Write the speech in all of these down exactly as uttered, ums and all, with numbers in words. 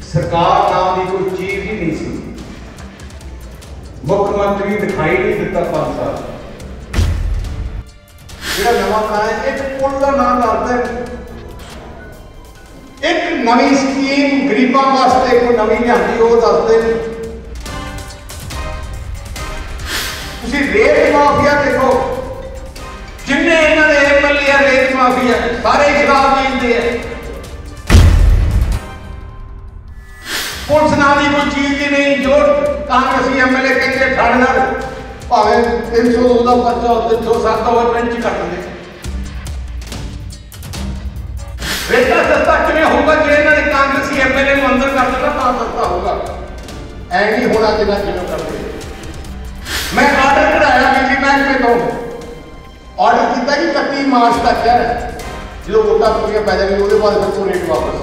सरकार नाम की कोई चीज ही नहीं सी। मुख्यमंत्री दिखाई नहीं दिता पांच साल। जो नवा बनाया एक पुल का नाम डालते एक नवी स्कीम गरीबों वास्ते कोई नवी लियांदी वो दसते नहीं। तुसी रेत माफिया देखो, जिन्ने इन्होंने एम एल ए रेत माफिया सारे शराब पीते हैं। पुलिस नाम की कोई चीज ही नहीं। जो कांग्रेसी एम एल ए कहते ठाणेदार भावे तीन सौ दो का पर्चा हो, तीन सौ सत्त हो, बेंच कर देंगे। रेता सस्ता किमें होगा जो इन्होंने कांग्रेसी एम एल ए अंदर कर देना ਤਾਂ सस्ता होगा। ऐ नहीं होना जिन्ना जिन्हों करते। मैं आर्डर कढ़ाया बिजली महकमे तो ऑर्डर किया कि इकतीस मार्च तक है, जो वोटा पूरी पै जाएगी वो बाद फिर रेट वापस।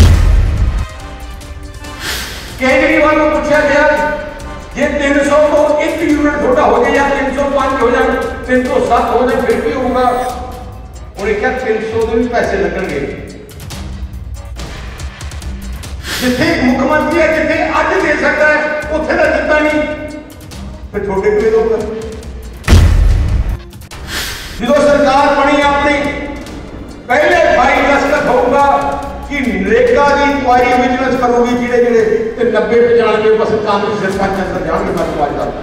केजरीवाल को पूछा गया ये तीन सौ तो एक यूनिट छोटा हो जाए या तीन सौ पांच हो जाए, तीन सौ सात हो जाए फिर भी होगा। और क्या तीन सौ के भी पैसे लगेंगे। जिथे मुख्यमंत्री है जिथे अज दे सकता है उथे तो दिता नहीं, फिर छोटे कोई लोग जो सरकार बनी अपनी पहले भाई दस्तखत होगा कि नरेगा की इंक्वायरी विजिलेंस करोगी जिहड़े जिहड़े नब्बे पचानवे परसेंट कांग्रेस सरकार अंदर जाएंगे। मैं समाज का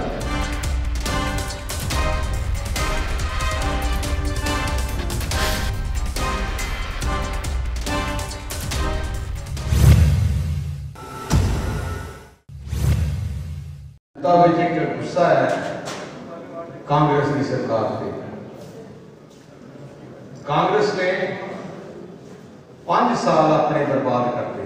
एक गुस्सा है कांग्रेस की सरकार पे। कांग्रेस ने पांच साल अपने बर्बाद करते।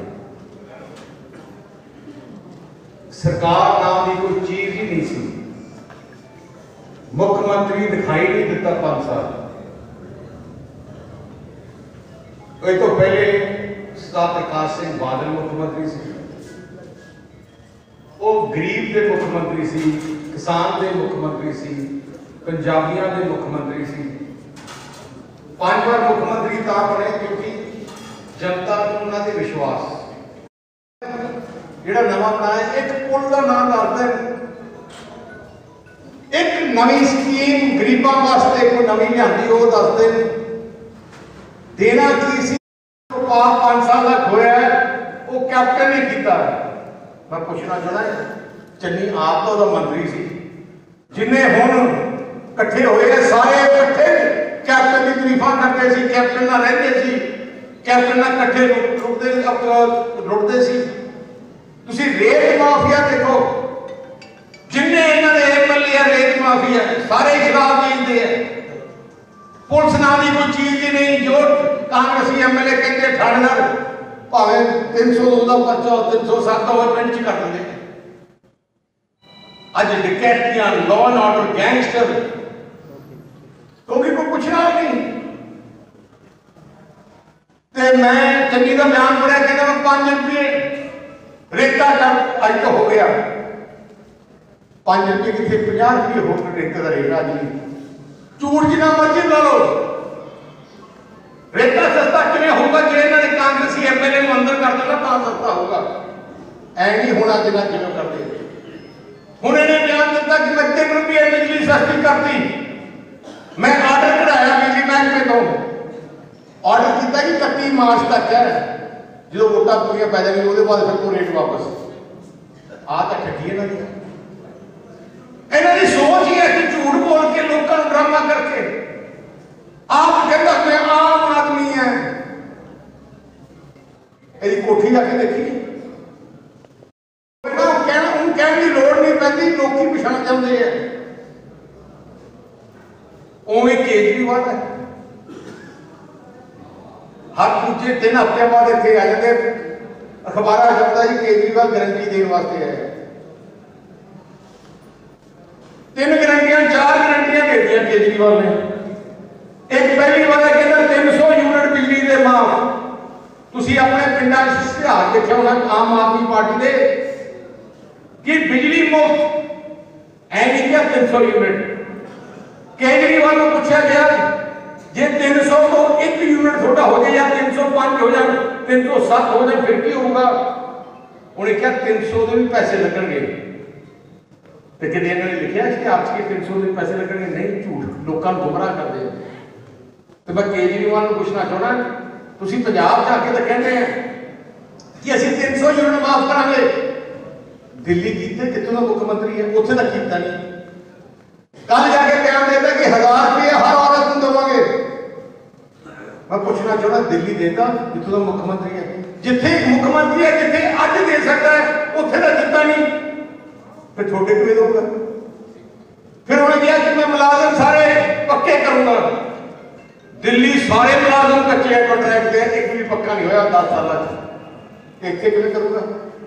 सरकार नाम की कोई चीज ही नहीं सी। मुख्यमंत्री दिखाई नहीं दिता पांच साल। एक तो पहले सरदार प्रकाश सिंह बादल मुख्यमंत्री से, वो गरीब के मुख्यमंत्री सी, किसान के मुख्यमंत्री सी, पंजाबियों के मुख्यमंत्री सी। पांच बार मुख्यमंत्री ता बने क्योंकि जनता को उन्होंने विश्वास। जो नवा बनाया एक पुल का नाम डालते एक नवी स्कीम गरीबों वास्ते कोई नवी लियांदी वो दसते देना की सी। पांच साल का खोया है वो कैप्टन ने किया। मैं पूछना चाहता चन्नी आप तो मंत्री सी, जिन्हें हुण कट्ठे होए सारे कट्ठे कैप्टन की तरीफा करते सी, कैप्टन ना रहते सी, कैप्टन ना कट्ठे रुकते रुकते सी। तुसी रेत माफिया देखो, जिन्ने इन्होंने एम एल ए रेत माफिया सारे शराब पीते हैं। पुलिस नाम की कोई चीज ही नहीं। जो कांग्रेसी एम एल ए कहते ठाणेदार भावे तीन सौ दो का पर्चा हो, तीन सौ सत्त हो, बेंच कर देंगे। अज डकैतियां लॉ एंड ऑर्डर गैंगस्टर क्योंकि कोई पूछना नहीं। ते मैं चन्नी का बयान पढ़िया कहता मैं पांच रुपये रेता कर अज तो हो गया। पांच रुपये कितने पचास रुपये हो गए रेते का रेट। अज नहीं झूठ जिना मर्जी ला लो। रेता सस्ता किमें होगा जो इन्होंने कांग्रेसी एम एल ए अंदर कर देना ਤਾਂ सस्ता होगा। ऐ नहीं होना जिन्ना जिन्हों करते। हुण इन्हें बयान दिता कि मैं तीन रुपये बिजली सस्ती करती। मैं आर्डर कढ़ाया बिजली महकमे तो ऑर्डर किया कि इकतीस मार्च तक है, जो वोटा पूरी पै जाएगी वो बाद फिर रेट वापस। आ तो ठगी इन्हों की इन्हों की सोच ही है कि झूठ बोल के लोगों को ड्रामा करके आप कहता मैं आम आदमी है। यदि कोठी जाके देखी कहने की लोड़ नहीं पैंती, लोग पछाण जाते हैं। उवें केजरीवाल है हर दूजे दिन हफ्ते बाद इतने आ जाते अखबार छपता जी केजरीवाल गारंटी देने वास्ते है। तीन गारंटियां चार गारंटियां दे दिया केजरीवाल ने। एक पहली वाला कहता तीन सौ यूनिट बिजली के माफ। तुसी अपने पिंडा इतिहास देखा होना आम आदमी पार्टी दे कि बिजली मुफ्त ऐ नहीं क्या तीन सौ यूनिट। केजरीवाल को पूछा गया जे तीन सौ तो एक यूनिट छोटा हो जाए या तीन सौ पांच हो जाए, तीन सौ सात हो जाए फिर भी होगा। उन्हें क्या तीन सौ के भी पैसे लगेंगे, तो कि इन्होंने लिखा कि आपके तीन सौ के पैसे लगेंगे, नहीं, झूठ लोगों को गुमराह करते हैं। तो मैं केजरीवाल को पूछना चाहना, तुम पंजाब जाके तो कहते हैं कि असं तीन सौ यूनिट माफ करा, दिल्ली कितने कितों का मुख्यमंत्री है, उत्थे तक किया नहीं। कल जाके बयान देता कि हजार रुपये हर औरत को देवांगे। मैं पूछना चाहना, दिल्ली देता जितों का मुख्यमंत्री है, जिथे मुख्यमंत्री है जिथे अज दे सकता है, उत्थे तक दिता नहीं, फिर छोटे किए दूंगा। फिर उन्हें कहा कि मैं मुलाजम सारे पक्के करूंगा। दिल्ली सारे मुलाजम कच्चे है कॉन्ट्रैक्ट के, एक भी पक्का नहीं होया दस साल, एक किवें करूंगा।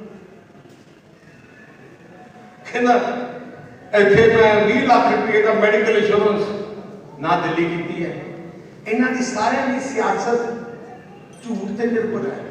कहना इतने मैं बीस लाख रुपये का मैडिकल इंश्योरेंस ना दिल्ली की है। इन्हों की सारे की सियासत झूठ से निर्भर है,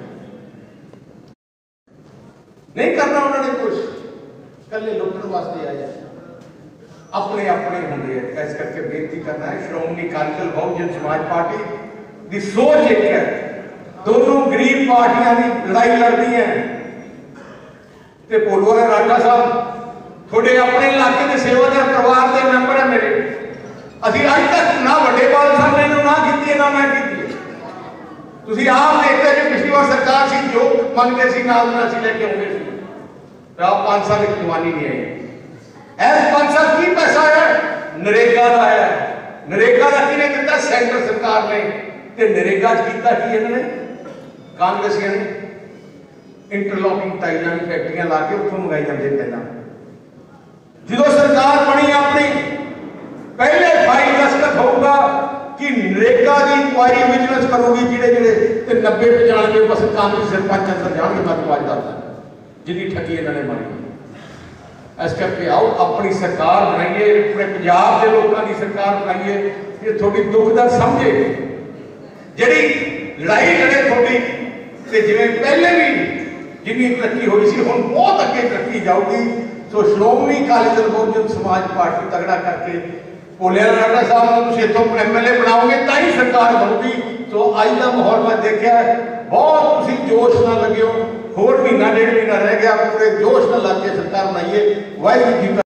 नहीं करना उन्होंने कुछ, कल लुटन वास्ते आए अपने अपने होंगे। इस करके बेनती करना है, श्रोमणी अकाली दल बहुजन समाज पार्टी की सोच एक है, दोनों गरीब पार्टियां की लड़ाई लड़ती है। तो भोलू वाले राठा साहब थोड़े अपने इलाके के सेवादार परिवार के मैंबर है मेरे, अभी अज तक ना वड्डे बाल साहब ने ना की ना मैं की। तुम आप देखते जो पिछली बार सरकार सी जो मंगते सी नाल ना सी लेके आउंदे सी, आप पांच साल की जवानी नहीं आई। ऐस पांच साल की पैसा है नरेगा का है, नरेगा का किने दिता, सेंटर सरकार ने। ते नरेगा कीता की इन्होंने कांग्रेसियों ने इंटरलॉकिंग टाइलों की फैक्ट्रियां ला के उत्थों मंगाई जाते। पहला जो सरकार बनी अपनी पहले फाइल दस्तखत होगा कि नरेगा की इंक्वायरी विजिलेंस करूगी जेडे जेडे नब्बे पचानवे बस कांग्रेस सरपंच अंदर जाएंगे। मैं तो आज दस जिन्नी ठगी इन्होंने मारी। इस करके आओ अपनी सरकार बनाइए, अपने पंजाब के लोगों की सरकार बनाइए, ये थोड़ी दुख दर्द समझे। जी लड़ाई लड़े थोड़ी जिमें पहले भी जिन्नी तरक्की हुई सी, हुण बहुत अगे तरक्की जाऊगी। तो श्रोमणी अकाली दल बहुजन समाज पार्टी तगड़ा करके भोले राठा साहब तुम इतों एम एल ए बनाओगे तो ही सरकार बनूगी। तो अज का माहौल मैं देखा बहुत तुम जोश ना लगे हो, होर महीना डेढ़ महीना रह गया, पूरे जोश न लग के सरकार बनाइए। वाहिगुरू जी का